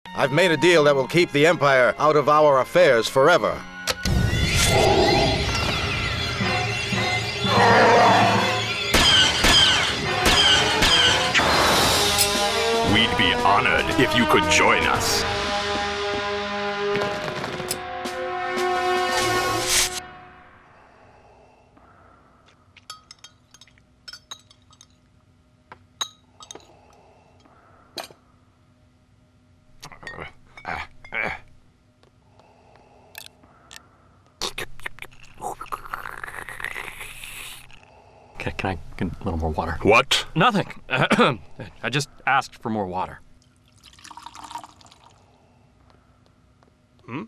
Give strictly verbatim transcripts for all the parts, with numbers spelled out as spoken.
I've made a deal that will keep the Empire out of our affairs forever. We'd be honored if you could join us. Can, can I get a little more water? What? Nothing. I just asked for more water. Hmm?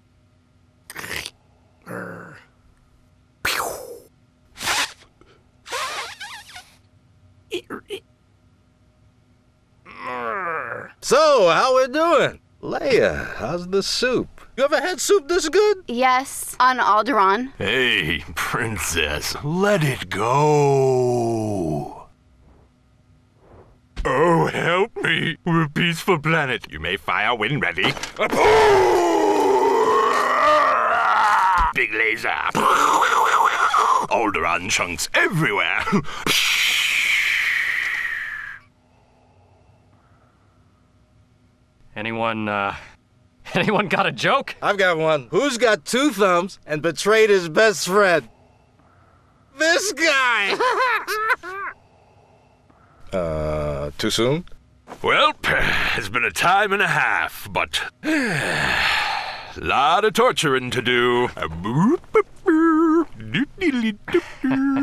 So, how we doing? Leia, how's the soup? You ever had soup this good? Yes, on Alderaan. Hey, princess, let it go. Oh, help me. We're a peaceful planet. You may fire when ready. Big laser. Alderaan chunks everywhere. Anyone, uh, anyone got a joke? I've got one. Who's got two thumbs and betrayed his best friend? This guy! uh, too soon? Well, it's been a time and a half, but lot of torturing to do.